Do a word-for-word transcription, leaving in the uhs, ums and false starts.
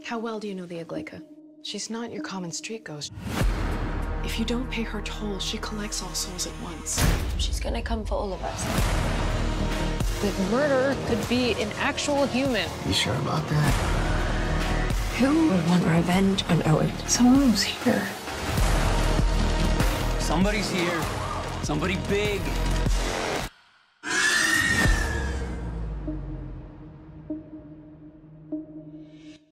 How well do you know the Igleika? She's not your common street ghost. If you don't pay her toll, she collects all souls at once. She's gonna come for all of us. The murderer could be an actual human. You sure about that? Who would want revenge on Owen? Someone was here. Somebody's here. Somebody big.